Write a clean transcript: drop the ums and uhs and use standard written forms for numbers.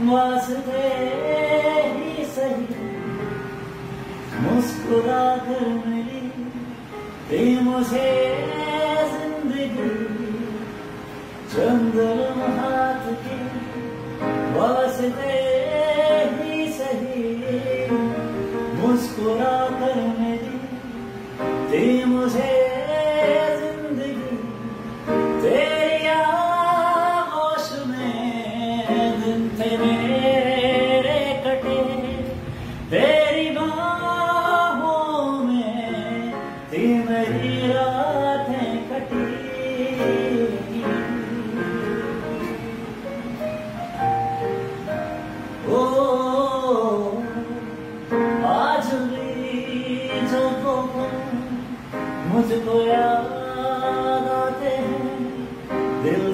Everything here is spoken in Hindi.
वास्ते ही सही मुस्कुरा कर मिली थी मुझे जिंदगी, चंद लम्हात की वास्ते ही सही मुस्कुरा कर मिली थी मुझे जिंदगी। तेरी आगोश में दिन थे मेरे कटे, तेरी बाहों में थी मेरी रातें कटी। ओ आज भी जब मुझको याद आते हैं, दिल